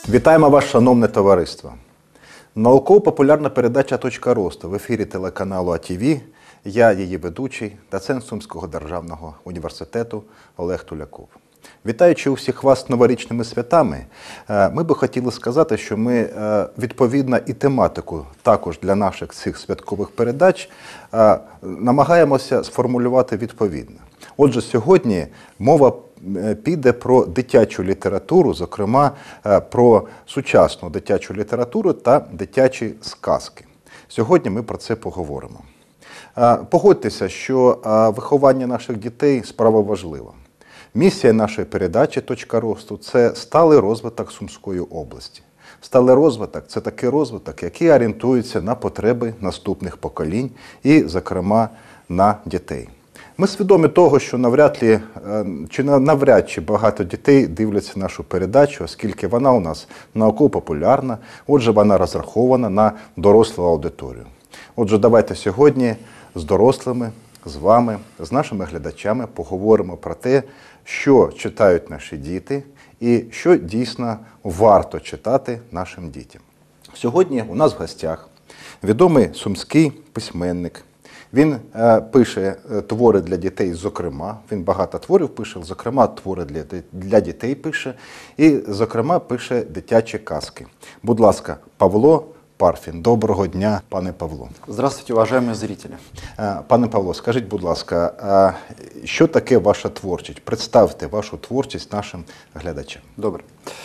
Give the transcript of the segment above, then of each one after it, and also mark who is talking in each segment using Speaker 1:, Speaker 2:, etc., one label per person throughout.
Speaker 1: Вітаємо вас, шановне товариство. Науково-популярна передача «Точка росту» в ефірі телеканалу АТВ. Я, її ведучий, доцент Сумського державного університету Олег Туляков. Вітаючи усіх вас з новорічними святами, ми би хотіли сказати, що ми відповідно і тематику також для наших цих святкових передач намагаємося сформулювати відповідно. Отже, сьогодні мова піде про дитячу літературу, зокрема про сучасну дитячу літературу та дитячі сказки. Сьогодні ми про це поговоримо. Погодьтеся, що виховання наших дітей – справа важлива. Місія нашої передачі «Точка росту» – це сталий розвиток Сумської області. Сталий розвиток – це такий розвиток, який орієнтується на потреби наступних поколінь і, зокрема, на дітей. Ми свідомі того, що навряд чи багато дітей дивляться нашу передачу, оскільки вона у нас науково-популярна, отже, вона розрахована на дорослу аудиторію. Отже, давайте сьогодні з дорослими, з вами, з нашими глядачами поговоримо про те, що читають наші діти і що дійсно варто читати нашим дітям. Сьогодні у нас в гостях відомий сумський письменник. Він пише твори для дітей, зокрема, він багато творів пише, зокрема, твори для дітей пише, і, зокрема, пише дитячі казки. Будь ласка, Павло Парфін. Доброго дня, пане Павло.
Speaker 2: Здравствуйте, уважаемые зрители.
Speaker 1: Пане Павло, скажіть, будь ласка, що таке ваша творчість? Представте вашу творчість нашим глядачам.
Speaker 2: Добре.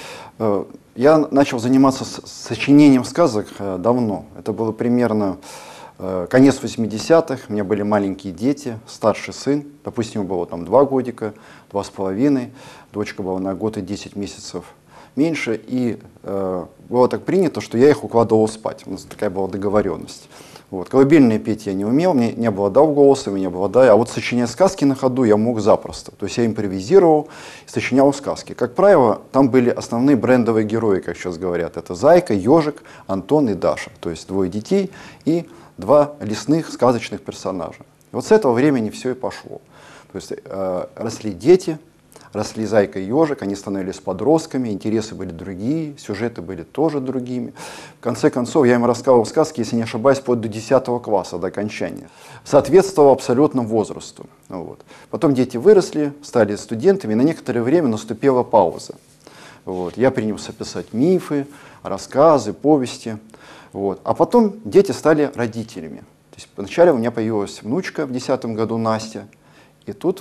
Speaker 2: Я начал заниматься сочинением сказок давно. Это было примерно конец 80-х, у меня были маленькие дети, старший сын, допустим, ему было там 2 годика, 2,5, дочка была на год и 10 месяцев меньше, и было так принято, что я их укладывал спать, у нас такая была договоренность. Вот. Колыбельные петь я не умел, мне не обладал голосом, не обладаю, а вот сочинять сказки на ходу я мог запросто. То есть я импровизировал, сочинял сказки. Как правило, там были основные брендовые герои, как сейчас говорят. Это Зайка, Ежик, Антон и Даша. То есть 2 детей и 2 лесных сказочных персонажа. И вот с этого времени все и пошло. То есть росли дети, росли Зайка и Ежик, они становились подростками, интересы были другие, сюжеты были тоже другими. В конце концов, я им рассказывал сказки, если не ошибаюсь, вплоть до 10 класса, до окончания. Соответствовало абсолютно возрасту. Вот. Потом дети выросли, стали студентами, и на некоторое время наступила пауза. Вот. Я принялся писать мифы, рассказы, повести. Вот. А потом дети стали родителями. То есть вначале у меня появилась внучка в 2010 году, Настя, и тут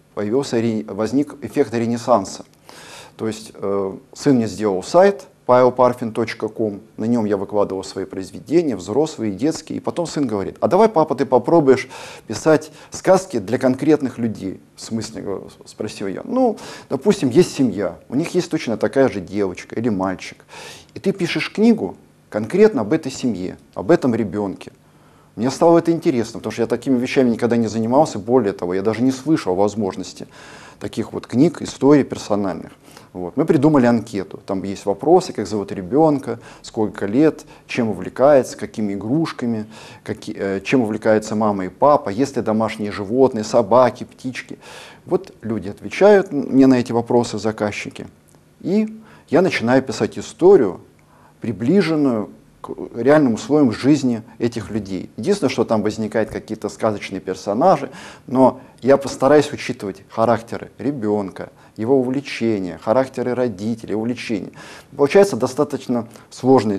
Speaker 2: возник эффект ренессанса. То есть сын мне сделал сайт pavelparfin.com, на нем я выкладывал свои произведения, взрослые, детские, и потом сын говорит: а давай, папа, ты попробуешь писать сказки для конкретных людей. В смысле, спросил я. Ну, допустим, есть семья, у них есть точно такая же девочка или мальчик, и ты пишешь книгу конкретно об этой семье, об этом ребенке. Мне стало это интересно, потому что я такими вещами никогда не занимался, более того, я даже не слышал о возможности таких вот книг, историй персональных. Вот. Мы придумали анкету, там есть вопросы, как зовут ребенка, сколько лет, чем увлекается, какими игрушками, чем увлекаются мама и папа, есть ли домашние животные, собаки, птички. Вот люди отвечают мне на эти вопросы, заказчики, и я начинаю писать историю, приближенную к реальным условиям жизни этих людей. Единственное, что там возникают какие-то сказочные персонажи, но я постараюсь учитывать характеры ребенка, его увлечения, характеры родителей, увлечения. Получается достаточно сложный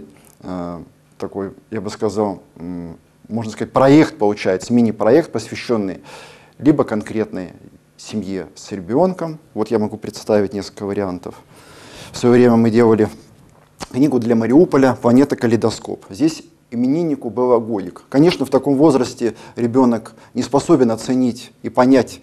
Speaker 2: такой, я бы сказал, можно сказать, проект получается, мини-проект, посвященный либо конкретной семье с ребенком. Вот я могу представить несколько вариантов. В свое время мы делали книгу для Мариуполя «Планета Калейдоскоп». Здесь имениннику был годик. Конечно, в таком возрасте ребенок не способен оценить и понять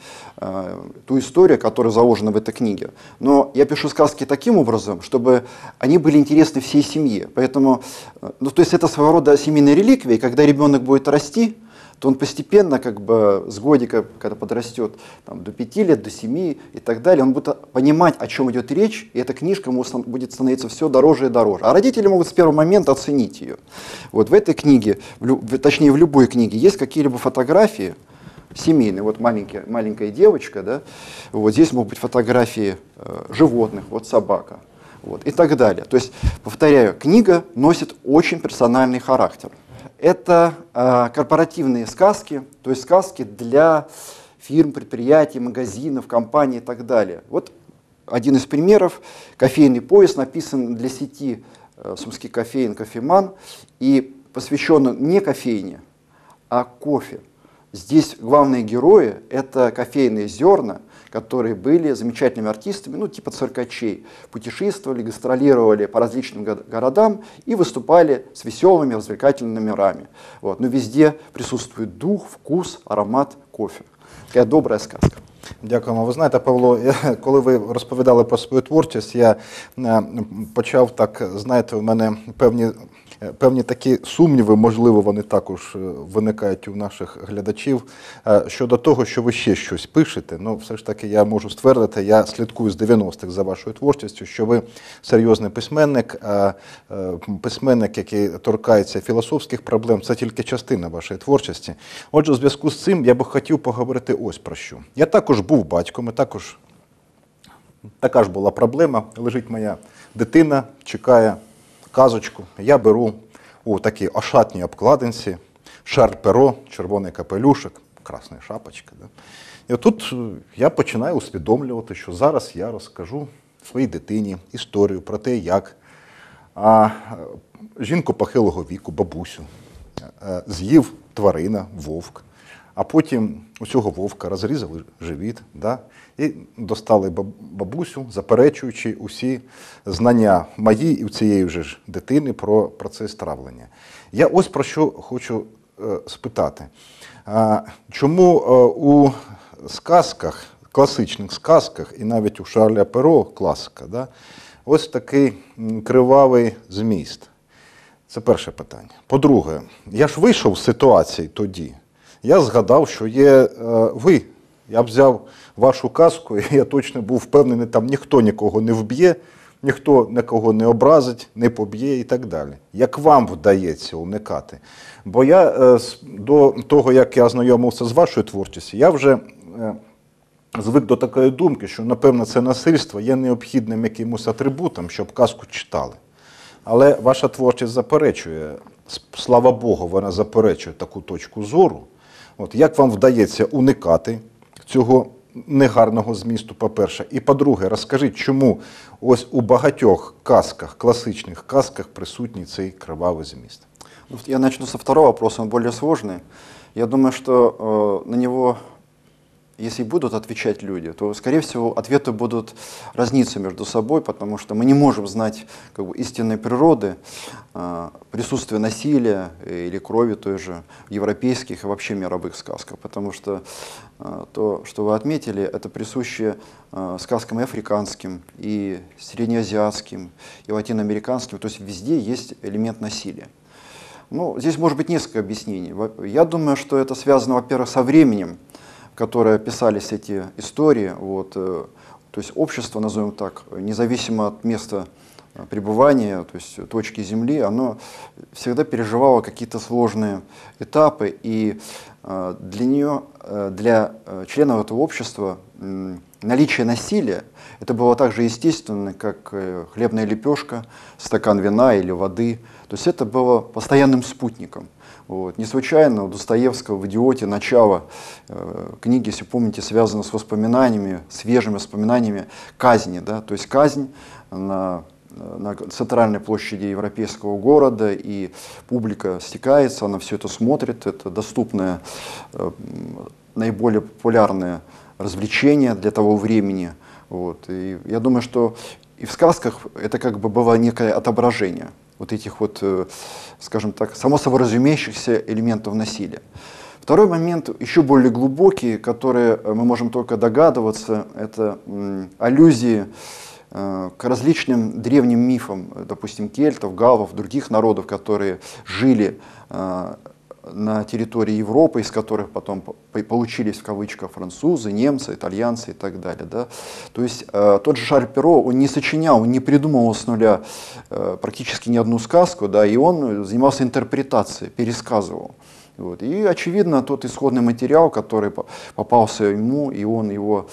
Speaker 2: ту историю, которая заложена в этой книге. Но я пишу сказки таким образом, чтобы они были интересны всей семье. Поэтому, то есть это своего рода семейная реликвия, и когда ребенок будет расти, то он постепенно, как бы с годика, когда подрастет там, до 5 лет, до 7 и так далее, он будет понимать, о чем идет речь, и эта книжка ему будет становиться все дороже и дороже. А родители могут с первого момента оценить ее. Вот в этой книге, точнее в любой книге, есть какие-либо фотографии семейные. Вот маленькая девочка, да? Вот здесь могут быть фотографии животных, вот собака. Вот, и так далее. То есть, повторяю, книга носит очень персональный характер. Это корпоративные сказки, то есть сказки для фирм, предприятий, магазинов, компаний и так далее. Вот один из примеров. Кофейный поезд написан для сети Сумский кофеин «Кофеман» и посвящен не кофейне, а кофе. Здесь главные герои – это кофейные зерна, которые были замечательными артистами, ну типа циркачей, путешествовали, гастролировали по различным городам и выступали с веселыми, развлекательными номерами. Вот. Но везде присутствует дух, вкус, аромат кофе. Такая добрая сказка.
Speaker 1: Дякуємо. Ви знаєте, Павло, коли ви розповідали про свою творчість, я почав так, знаєте, у мене певні такі сумніви, можливо, вони також виникають у наших глядачів, щодо того, що ви ще щось пишете. Ну, все ж таки, я можу ствердити, я слідкую з 90-х за вашою творчістю, що ви серйозний письменник, письменник, який торкається філософських проблем, це тільки частина вашої творчості. Отже, у зв'язку з цим я би хотів поговорити ось про що. Я також був батьком, і також така ж була проблема. Лежить моя дитина, чекає казочку. Я беру у такій ошатній обкладинці шар-перо, червоний капелюшок, красна шапочка. Да? І отут я починаю усвідомлювати, що зараз я розкажу своїй дитині історію про те, як жінку похилого віку, бабусю, з'їв тварина, вовк. А потім у цього вовка розрізали живіт, да? І достали бабусю, заперечуючи усі знання мої і у цієї вже ж дитини про процес травлення. Я ось про що хочу спитати. Чому у сказках, класичних сказках, і навіть у Шарля Перо класика, да? Ось такий кривавий зміст? Це перше питання. По-друге, я ж вийшов з ситуації тоді. Я згадав, що є ви. Я б взяв вашу казку, і я точно був впевнений, там ніхто нікого не вб'є, ніхто нікого не образить, не поб'є і так далі. Як вам вдається уникати? Бо я до того, як я ознайомився з вашою творчістю, я вже звик до такої думки, що, напевно, це насильство є необхідним якимось атрибутом, щоб казку читали. Але ваша творчість заперечує, слава Богу, вона заперечує таку точку зору. От, як вам вдається уникати цього негарного змісту, по-перше? І по-друге, розкажіть, чому ось у багатьох казках, класичних казках присутній цей кривавий зміст?
Speaker 2: Я начну со второго вопроса, он более сложный. Я думаю, что на него, если будут отвечать люди, то, скорее всего, ответы будут разниться между собой, потому что мы не можем знать как бы истинной природы, присутствия насилия или крови той же в европейских и вообще мировых сказках, потому что то, что вы отметили, это присуще сказкам и африканским, и среднеазиатским, и латиноамериканским, то есть везде есть элемент насилия. Ну, здесь может быть несколько объяснений. Я думаю, что это связано, во-первых, со временем, в которое писались эти истории. Вот, то есть общество, назовем так, независимо от места пребывания, то есть точки Земли, оно всегда переживало какие-то сложные этапы, и для членов этого общества наличие насилия это было так же естественно, как хлебная лепешка, стакан вина или воды. То есть это было постоянным спутником. Вот. Не случайно у Достоевского в «Идиоте» начало книги, если помните, связано с воспоминаниями, свежими воспоминаниями казни. Да? То есть казнь на центральной площади европейского города, и публика стекается, она все это смотрит, это доступное, наиболее популярное развлечение для того времени. Вот. И я думаю, что и в сказках это как бы было некое отображение вот этих вот, скажем так, само собой разумеющихся элементов насилия. Второй момент, еще более глубокий, который мы можем только догадываться, это аллюзии к различным древним мифам, допустим, кельтов, галлов, других народов, которые жили на территории Европы, из которых потом получились в кавычках французы, немцы, итальянцы и так далее. Да? То есть тот же Шарль Перро, он не сочинял, он не придумывал с нуля практически ни одну сказку, да, и он занимался интерпретацией, пересказывал. Вот. И, очевидно, тот исходный материал, который попался ему, и он его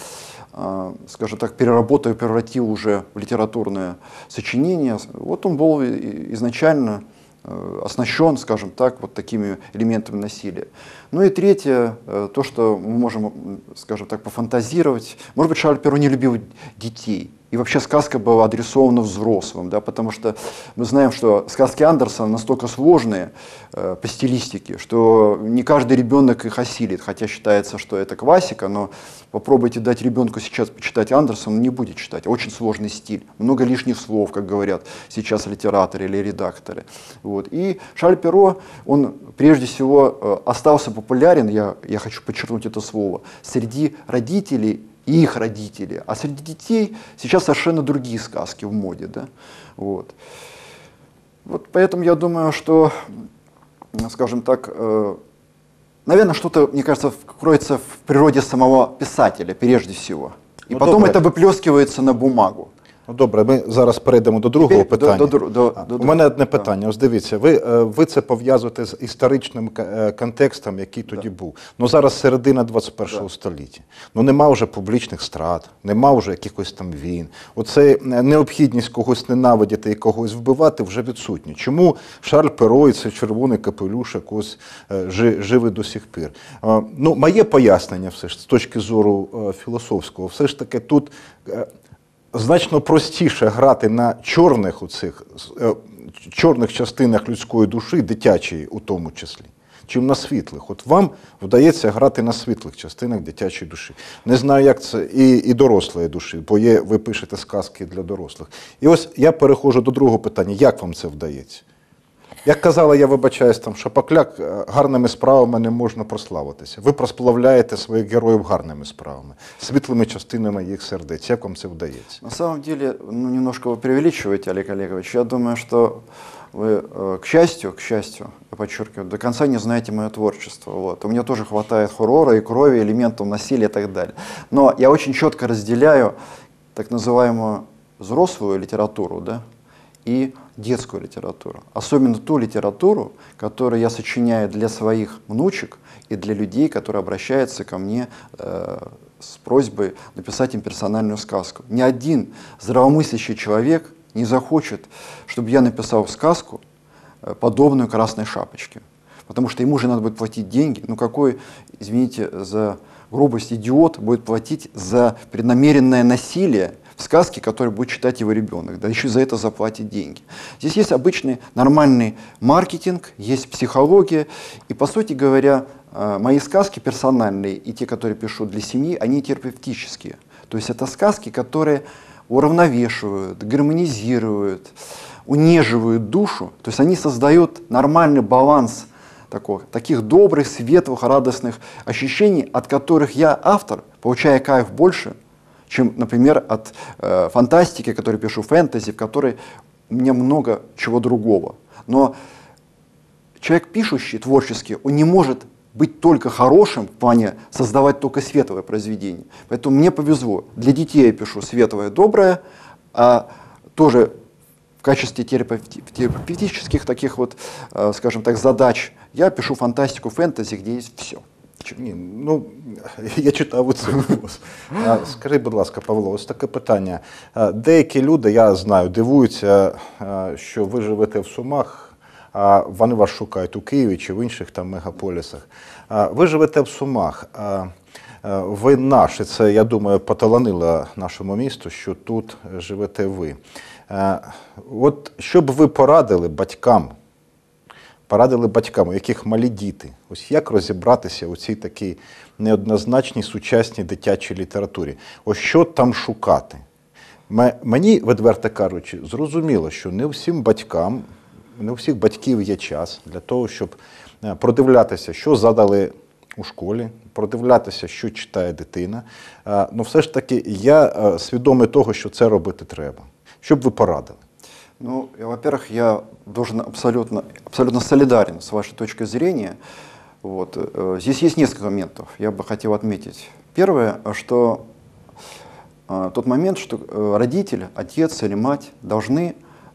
Speaker 2: скажем так, переработал и превратил уже в литературное сочинение. Вот он был изначально оснащен, скажем так, вот такими элементами насилия. Ну и третье, то, что мы можем, скажем так, пофантазировать. Может быть, Шарль Перро не любил детей. И вообще сказка была адресована взрослым, да, потому что мы знаем, что сказки Андерсона настолько сложные по стилистике, что не каждый ребенок их осилит, хотя считается, что это классика, но попробуйте дать ребенку сейчас почитать Андерсона, он не будет читать. Очень сложный стиль, много лишних слов, как говорят сейчас литераторы или редакторы. Вот. И Шарль Перро, он прежде всего остался популярен, я хочу подчеркнуть это слово, среди родителей и их родители. А среди детей сейчас совершенно другие сказки в моде. Да? Вот. Вот поэтому я думаю, что, скажем так, наверное, что-то, мне кажется, кроется в природе самого писателя, прежде всего. И потом
Speaker 1: добре.
Speaker 2: это виплескується на бумагу.
Speaker 1: Ну, добре, ми зараз перейдемо до другого
Speaker 2: Тепер
Speaker 1: питання. У мене одне питання. Ось дивіться, ви це пов'язуєте з історичним контекстом, який тоді був. Ну зараз середина 21 століття. Ну нема вже публічних страт, нема вже якихось там війн. Оце необхідність когось ненавидіти і когось вбивати вже відсутня. Чому Шарль Перро і цей червоний капелюшок ось живе до сих пір? Ну, моє пояснення все ж з точки зору філософського, все ж таки тут значно простіше грати на чорних частинах людської душі, дитячої у тому числі, чим на світлих. От вам вдається грати на світлих частинах дитячої душі. Не знаю, як це і дорослої душі, бо ви пишете сказки для дорослих. І ось я переходжу до другого питання. Як вам це вдається? Як казала, я вибачаюсь, там, Шапокляк, гарними справами не можна прославитися. Ви просплавляєте своїх героїв гарними справами, світлими частинами їх сердець. Як вам це вдається?
Speaker 2: На самом деле, немножко вы преувеличиваете, Олег Олегович. Я думаю, что вы, к счастью, я подчеркиваю, до конца не знаете мое творчество. Вот. У меня тоже хватает хоррора и крови, элементов насилия и так далее. Но я очень четко разделяю так называемую взрослую литературу, да, и детскую литературу. Особенно ту литературу, которую я сочиняю для своих внучек и для людей, которые обращаются ко мне с просьбой написать им персональную сказку. Ни один здравомыслящий человек не захочет, чтобы я написал сказку, подобную «Красной шапочке». Потому что ему же надо будет платить деньги. Ну какой, извините за грубость, идиот будет платить за преднамеренное насилие в сказке, которую будет читать его ребенок, да еще за это заплатит деньги. Здесь есть обычный нормальный маркетинг, есть психология, и, по сути говоря, мои сказки персональные и те, которые пишу для семьи, они терапевтические. То есть это сказки, которые уравновешивают, гармонизируют, унеживают душу, то есть они создают нормальный баланс таких добрых, светлых, радостных ощущений, от которых я, автор, получаю кайф больше, чем, например, от фантастики, которую пишу, фэнтези, в которой у меня много чего другого. Но человек пишущий, творческий, он не может быть только хорошим в плане создавать только светлое произведение. Поэтому мне повезло. Для детей я пишу светлое, доброе, а тоже в качестве терапевтических таких вот, скажем так, задач я пишу фантастику, фэнтези, где есть все.
Speaker 1: Ні, ну, я читав у цей голос. Скажіть, будь ласка, Павло, ось таке питання. Деякі люди, я знаю, дивуються, що ви живете в Сумах, а вони вас шукають у Києві чи в інших там мегаполісах. Ви живете в Сумах, ви наші, це, я думаю, поталанило нашому місту, що тут живете ви. От що б ви порадили батькам, у яких малі діти, ось як розібратися у цій такій неоднозначній сучасній дитячій літературі? Ось що там шукати? Мені, відверто кажучи, зрозуміло, що не всім батькам, не у всіх батьків є час для того, щоб продивлятися, що задали у школі, продивлятися, що читає дитина. Ну все ж таки, я свідомий того, що це робити треба. Що б ви порадили?
Speaker 2: Ну, во-первых, я должен абсолютно солидарен с вашей точкой зрения. Вот. Здесь есть несколько моментов, я бы хотел отметить. Первое, что тот момент, что родитель, отец или мать должны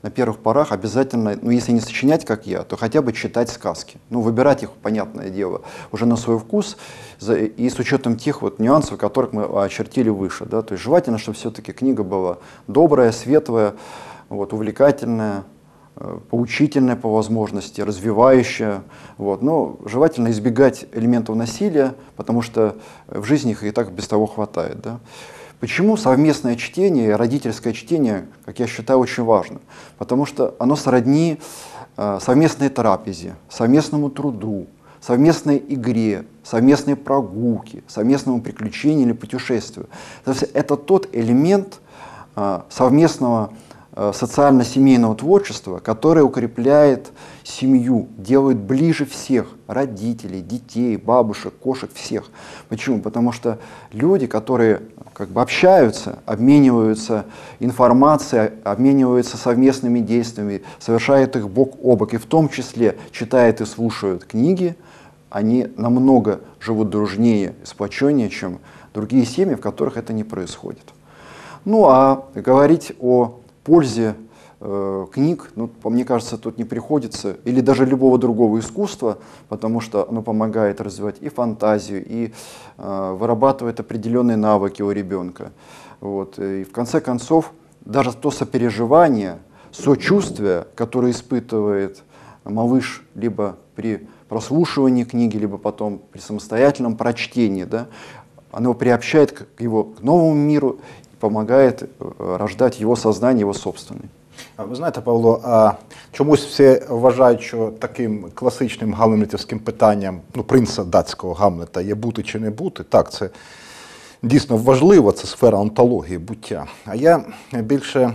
Speaker 2: на первых порах обязательно, ну если не сочинять, как я, то хотя бы читать сказки. Ну, выбирать их, понятное дело, уже на свой вкус и с учетом тех вот нюансов, которых мы очертили выше. Да? То есть желательно, чтобы все-таки книга была добрая, светлая, вот, увлекательная, поучительная по возможности, развивающая. Вот. Но желательно избегать элементов насилия, потому что в жизни их и так без того хватает. Да? Почему совместное чтение, родительское чтение, как я считаю, очень важно? Потому что оно сродни совместной трапезе, совместному труду, совместной игре, совместной прогулке, совместному приключению или путешествию. То есть это тот элемент совместного социально-семейного творчества, которое укрепляет семью, делает ближе всех, родителей, детей, бабушек, кошек, всех. Почему? Потому что люди, которые как бы общаются, обмениваются информацией, обмениваются совместными действиями, совершают их бок о бок, и в том числе читают и слушают книги, они намного живут дружнее, сплоченнее, чем другие семьи, в которых это не происходит. Ну а говорить о пользе книг, ну, мне кажется, тут не приходится, или даже любого другого искусства, потому что оно помогает развивать и фантазию, и вырабатывает определенные навыки у ребенка. Вот. И в конце концов, даже то сопереживание, сочувствие, которое испытывает малыш либо при прослушивании книги, либо потом при самостоятельном прочтении, да, оно приобщает к новому миру, помагає рождати його сознання, його собственне.
Speaker 1: Ви знаєте, Павло, а чомусь всі вважають, що таким класичним гамлетівським питанням, ну, принца датського Гамлета, є бути чи не бути. Так, це дійсно важливо, це сфера онтології, буття. А я більше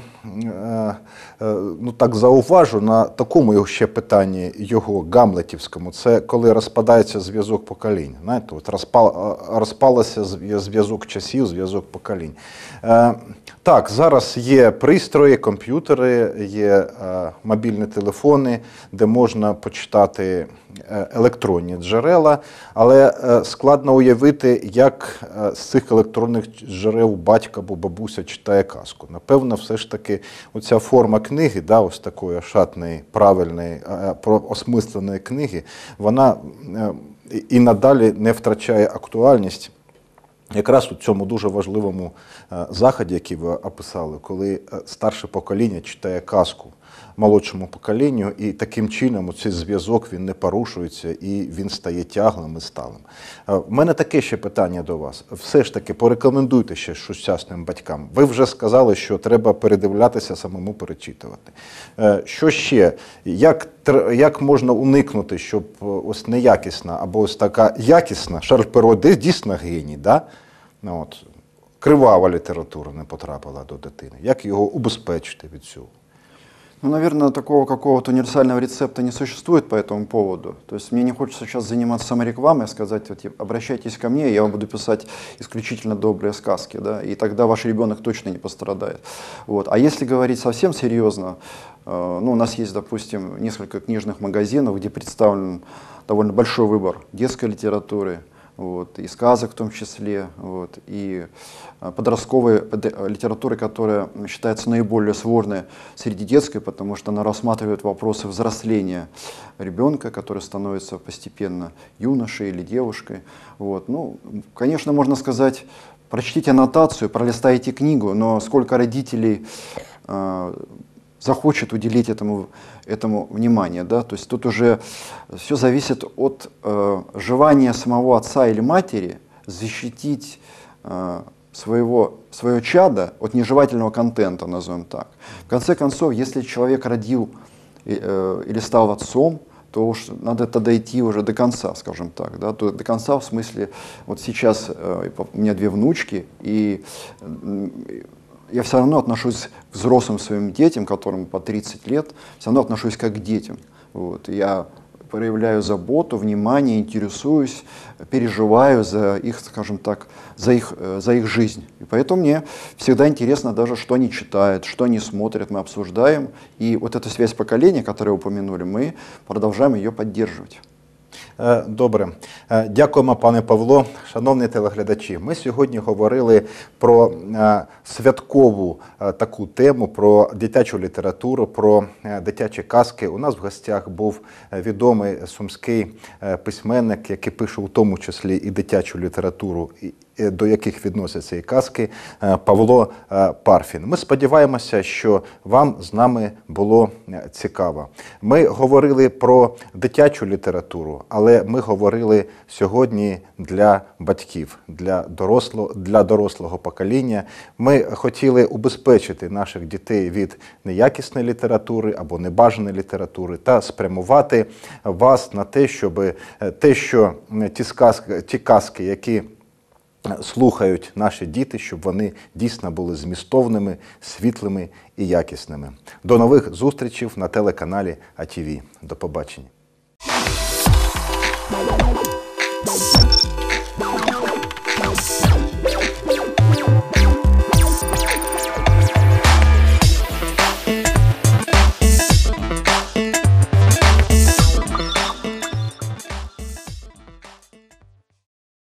Speaker 1: так зауважу на такому ще питанні його гамлетівському. Це коли розпадається зв'язок поколінь. Знаєте, от розпалося зв'язок часів, зв'язок поколінь. Так, зараз є пристрої, комп'ютери, є мобільні телефони, де можна почитати електронні джерела, але складно уявити, як з цих електронних джерел батько або бабуся читає казку. Напевно, все ж таки оця форма книги, да, ось такої шатної, правильної, осмисленої книги, вона і надалі не втрачає актуальність. Якраз у цьому дуже важливому заході, який ви описали, коли старше покоління читає казку молодшому поколінню, і таким чином цей зв'язок він не порушується і він стає тяглим і сталим. В мене таке ще питання до вас. Все ж таки порекомендуйте ще сучасним батькам. Ви вже сказали, що треба передивлятися, самому перечитувати. Що ще? Як можна уникнути, щоб ось неякісна або ось така якісна, Шарль Перро дійсно геній, да? От, кривава література не потрапила до дитини. Як його убезпечити від цього?
Speaker 2: Ну, наверное, такого какого-то универсального рецепта не существует по этому поводу. То есть мне не хочется сейчас заниматься саморекламой, сказать, вот, обращайтесь ко мне, я вам буду писать исключительно добрые сказки, да, и тогда ваш ребенок точно не пострадает. Вот. А если говорить совсем серьезно, ну, у нас есть, допустим, несколько книжных магазинов, где представлен довольно большой выбор детской литературы, вот, и сказок в том числе, вот, и подростковой литературы, которая считается наиболее сложной среди детской, потому что она рассматривает вопросы взросления ребенка, который становится постепенно юношей или девушкой. Вот. Ну, конечно, можно сказать, прочтите аннотацию, пролистайте книгу, но сколько родителей захочет уделить этому внимание, да? То есть тут уже все зависит от желания самого отца или матери защитить свое чадо от нежелательного контента, назовем так. В конце концов, если человек родил или стал отцом, то уж надо тогда идти уже до конца, скажем так. Да? До конца в смысле, вот сейчас у меня 2 внучки, и я все равно отношусь к взрослым своим детям, которым по 30 лет, все равно отношусь как к детям. Вот. Я проявляю заботу, внимание, интересуюсь, переживаю за их, скажем так, за их жизнь. И поэтому мне всегда интересно даже, что они читают, что они смотрят, мы обсуждаем. И вот эта связь поколения, которую упомянули, мы продолжаем ее поддерживать.
Speaker 1: Добре. Дякуємо, пане Павло. Шановні телеглядачі, ми сьогодні говорили про святкову таку тему, про дитячу літературу, про дитячі казки. У нас в гостях був відомий сумський письменник, який пише у тому числі і дитячу літературу, до яких відносяться і казки, Павло Парфін. Ми сподіваємося, що вам з нами було цікаво. Ми говорили про дитячу літературу, але ми говорили сьогодні для батьків, для дорослого покоління. Ми хотіли убезпечити наших дітей від неякісної літератури або небажаної літератури та спрямувати вас на те, щоб ті казки, які слухають наші діти, щоб вони дійсно були змістовними, світлими і якісними. До нових зустрічей на телеканалі АТВ. До побачення.